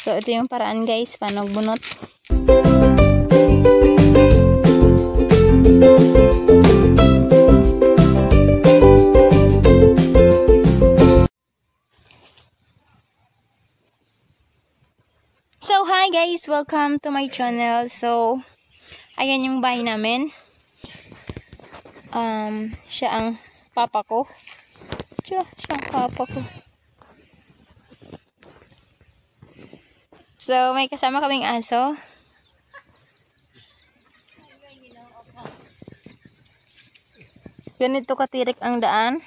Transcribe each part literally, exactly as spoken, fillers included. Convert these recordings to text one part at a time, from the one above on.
So, ito yung paraan guys, paano bunot. So, hi guys! Welcome to my channel. So, ayan yung bahay namin. Um, siya ang papa ko. Siya, siya ang papa ko. So, may kasama kaming aso. Ganito katirik ang daan.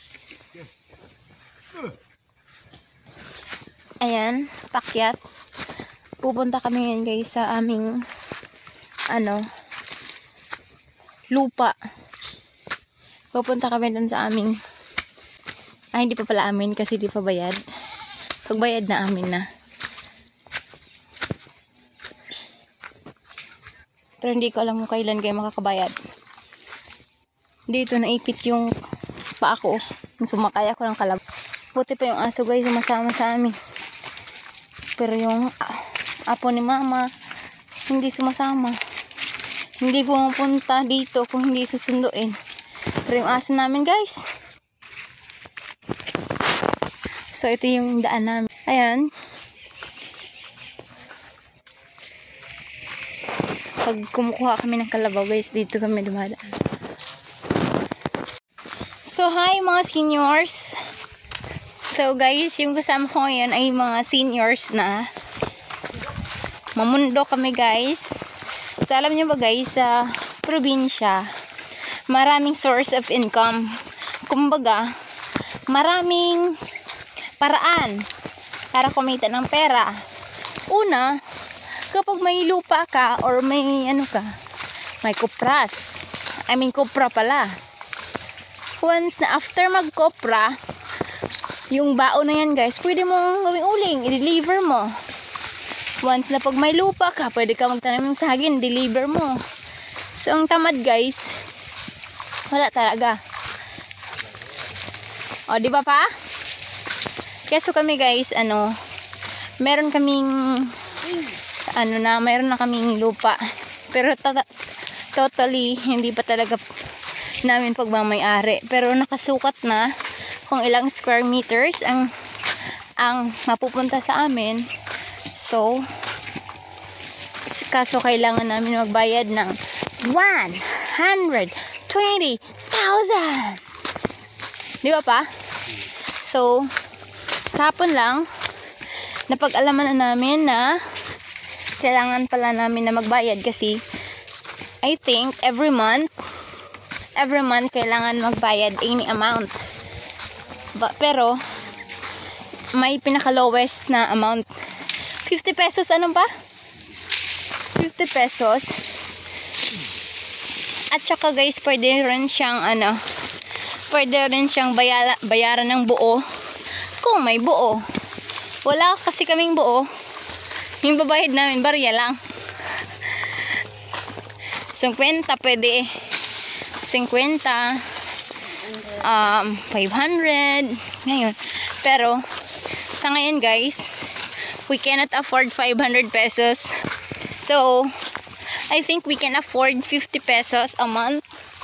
Ayan, takyat. Pupunta kami ngayon guys sa aming ano lupa. Pupunta kami dun sa aming ay hindi pa pala amin kasi di pa bayad. Pagbayad na amin na. Pero hindi ko alam kung kailan kayo makakabayad. Dito naipit yung paa ko. Yung sumakay ako ng kalab. Buti pa yung aso guys sumasama sa amin. Pero yung apo ni mama hindi sumasama. Hindi pumunta dito kung hindi susunduin. Pero yung aso namin guys. So ito yung daan namin. Ayan. Pag kumukuha kami ng kalabaw guys, dito kami dumadaan. So hi mga seniors. So guys, yung kasama ko ngayon ay mga seniors na. Mamundo kami guys. So alam nyo ba guys, sa probinsya, maraming source of income. Kumbaga, maraming paraan para kumita ng pera. Una, kapag may lupa ka or may ano ka, may kupras. I mean kupra pala. Once na after mag-kopra, yung baon na yan guys, pwede mong gawing uling, i-deliver mo. Once na pag may lupa ka, pwede ka magtanim ng saging, deliver mo. So ang tamad guys, wala talaga. O di ba pa? Kaya so kami guys, ano, meron kaming ano na, mayroon na kaming lupa. Pero totally, hindi pa talaga namin pagmamayari. Pero nakasukat na kung ilang square meters ang ang mapupunta sa amin. So, kaso kailangan namin magbayad ng one hundred twenty thousand. Di ba pa? So, kahapon lang, napag-alaman na namin na kailangan pala namin na magbayad kasi I think every month every month kailangan magbayad any amount. Ba, pero may pinaka lowest na amount fifty pesos. Ano ba? fifty pesos. At saka guys, pwede rin siyang ano, pwede rin siyang bayala, bayaran ng buo kung may buo. Wala kasi kaming buo. Yung babayad namin, barya lang. fifty pwede. fifty, um, five hundred. Ngayon. Pero, sa ngayon guys, we cannot afford five hundred pesos. So, I think we can afford fifty pesos a month.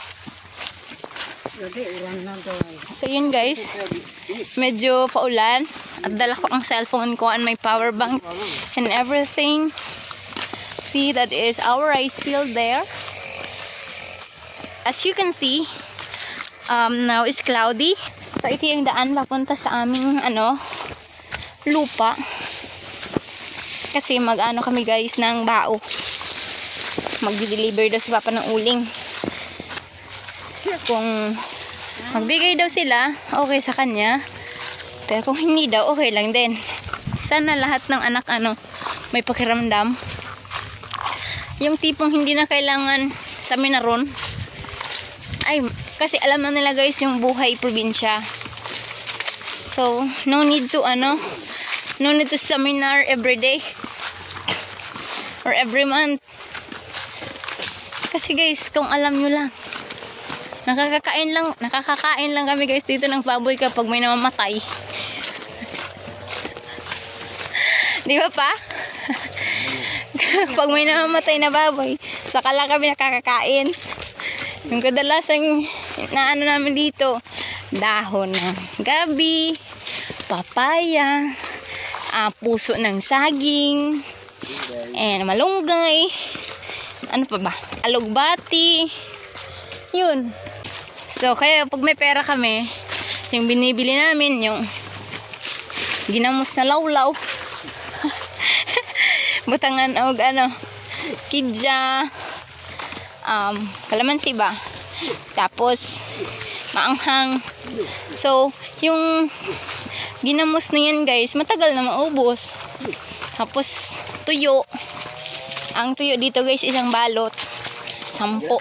So, yun guys. Medyo paulan. At dala ko ang cellphone ko and my power bank and everything. See, that is our rice field there. As you can see, um, now is cloudy. So, ito yung daan papunta sa aming ano, lupa. Kasi mag-ano kami guys ng bao. Mag-deliver daw si Papa ng uling. Kung magbigay daw sila, okay sa kanya. Pero kung hindi daw, okay lang din. Sana lahat ng anak ano, may pakiramdam. Yung tipong hindi na kailangan sa minaron. Ay, kasi alam na nila guys yung buhay probinsya. So, no need to ano, no need to seminar every day or every month. Kasi guys, kung alam nyo lang, nakakakain lang, nakakakain lang kami guys dito ng baboy kapag may namamatay. Di ba pa? Pag may namamatay na baboy, saka lang kami nakakakain. Yung kadalasang na ano namin dito, dahon ng gabi, papaya, ah, puso ng saging, and malunggay, ano pa ba? Alugbati. Yun. So, kaya pag may pera kami, yung binibili namin, yung ginamos na lawlaw, butangan o ano, kidja, um, kalamansi ba? Tapos, maanghang. So, yung ginamos na yan guys, matagal na maubos. Tapos, tuyo. Ang tuyo dito guys, isang balot. Sampo.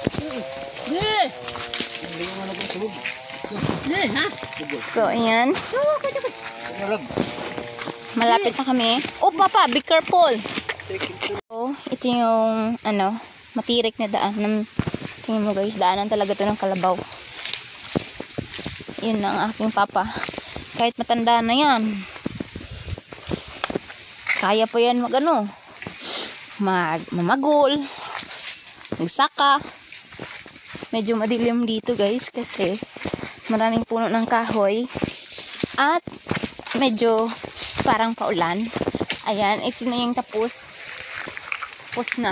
So, ayan. Malapit na kami. Oh, papa, be careful. So, ito yung, ano, matirik na daan. Tingnan mo guys, daanan talaga to ng kalabaw. Yun ang aking papa. Kahit matanda na yan, kaya pa yan mag, ano, mag, mamagol, magsaka. Medyo madilim dito guys, kasi maraming puno ng kahoy. At, medyo parang paulan. Ayan, ito na yung tapos. Tapos na.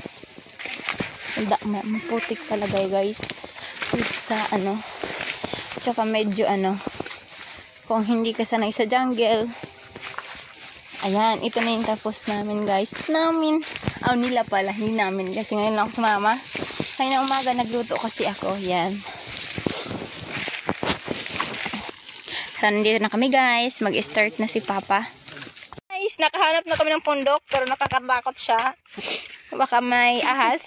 Maputik talaga guys. Dito sa ano. Tsaka medyo ano. Kung hindi ka sanay sa jungle. Ayan, ito na yung tapos namin guys. Namin. Oh, nila pala. Hindi namin. Kasi ngayon lang ako sumama. Kaya na umaga nagluto kasi ako. Ayan. So, nandito na kami guys. Mag-start na si Papa. Guys, nakahanap na kami ng pundok. Pero nakakatakot siya. Baka may ahas.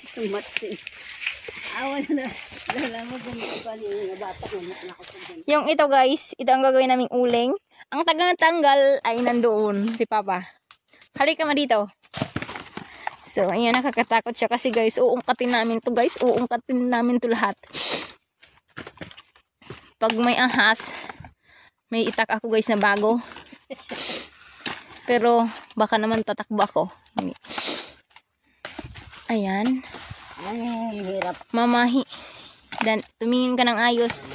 Yung ito guys, ito ang gagawin naming uling. Ang tagang-tanggal ay nandoon si Papa. Halika ma dito. So, ayan, nakakatakot siya kasi guys, uungkatin namin to guys. Uungkatin namin to lahat. Pag may ahas, may itak ako guys na bago. Pero baka naman tatakbo ako. Ayan. Ay, hirap. Mamahi. Dan, tumingin ka ng ayos.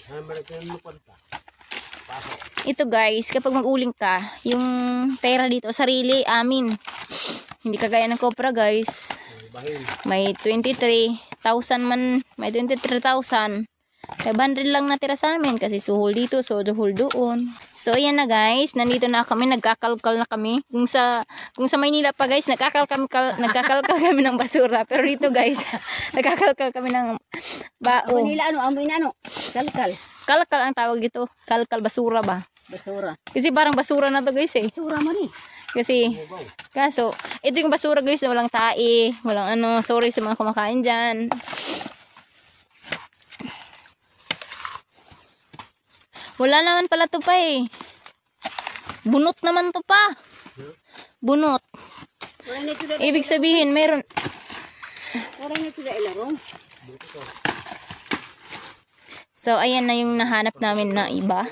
Ito guys, kapag mag-uling ka, yung pera dito, sarili, amin. Hindi kagaya ng Copra guys. May twenty-three thousand man, may twenty-three thousand. five hundred lang natira sa amin kasi suhol dito, suhol doon. So, yan na guys. Nandito na kami. Nagkakalkal na kami. Kung sa kung sa Maynila pa guys, nagkakalkal, nagkakalkal kami ng basura. Pero dito guys, nagkakalkal kami ng bao. Manila ano? Amoy na ano? Kalkal. Kalkal ang tawag dito. Kalkal basura ba? Basura. Kasi parang basura na to guys eh. Basura mo ni. Kasi, kaso, ito yung basura guys na walang tae. Walang ano. Sorry sa mga kumakain dyan. Wala naman pala to pa eh. Bunot naman to pa. Bunot. Ibig sabihin, meron. So, ayan na yung nahanap namin na iba.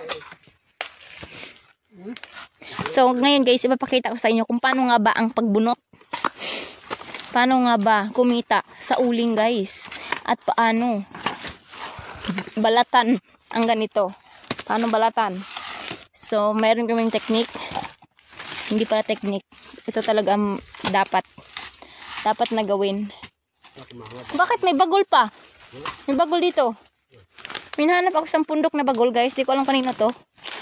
So, ngayon guys, ipapakita ko sa inyo kung paano nga ba ang pagbunot. Paano nga ba kumita sa uling guys. At paano balatan ang ganito. Paano balatan? So, mayroon kaming technique. Hindi pala technique. Ito talaga ang dapat. Dapat na gawin. Bakit may bagol pa? May bagol dito. May nahanap ako sa pundok na bagol guys. Di ko alam kanina to.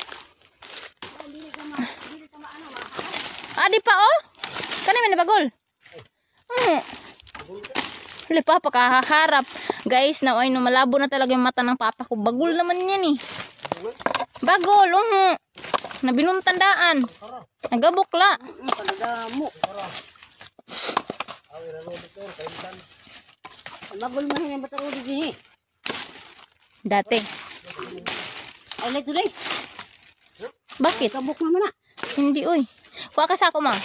Ah, di pa oh? Kanina may bagol. Hmm. Huli pa, pakaharap. Guys, na ay no, malabo na talaga yung mata ng papa ko. Bagol naman yan eh. Bagol, um, na binuntandaan. Nagabukla. Bagol mo yung bataruli din eh. Dati. Ay, like today. Bakit? Kabuk naman na. Hindi, uy. Kuha ka sa ako, ma.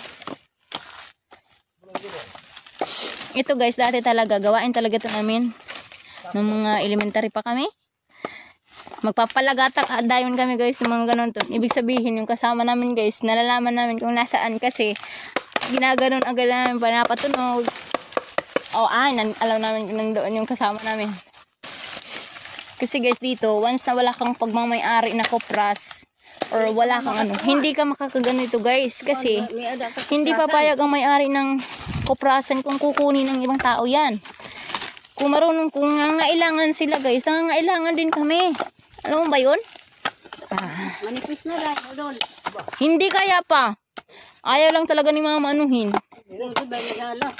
Ito guys, dati talaga, gawain talaga ito namin. Nung mga elementary pa kami. magpapalagatak dayon kami guys ng mga ganun to. Ibig sabihin yung kasama namin guys, nalalaman namin kung nasaan kasi ginaganon agad namin pa napatunog. O ah, nan alam namin kung nandoon yung kasama namin. Kasi guys dito, once na wala kang pagmamay-ari na kopras or wala kang ano, hindi ka makakaganito guys kasi hindi papayag ang may-ari ng koprasan kung kukunin ng ibang tao yan. Kung marunong, kung nangangailangan sila guys, nangangailangan din kami. Alam mo ba yun? Ah. Manipis na dahil, udol. Hindi kaya pa. Ayaw lang talaga ni mama anuhin. Ito ba nagalas?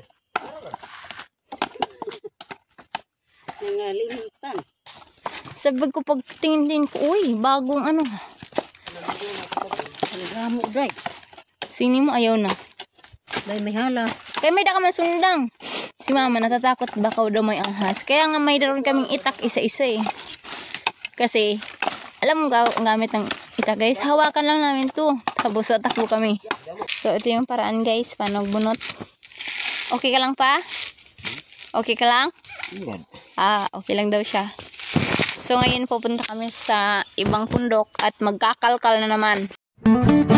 Nangalimitan. Sabi ko pag tingin ko, uy, bagong ano. Halagamo, dry. Sini mo ayaw na. Dahil may hala. Kaya may da ka man sundang. Si mama natatakot baka daw may ahas. Kaya nga may daron kaming itak isa-isa eh. Kasi, alam mo ang gamit ng itak guys. Hawakan lang namin to. Tapos takbo kami. So ito yung paraan guys. Paano bunot. Okay ka lang pa? Okay ka lang? Ah, okay lang daw siya. So ngayon pupunta kami sa ibang pundok at magkakalkal na naman.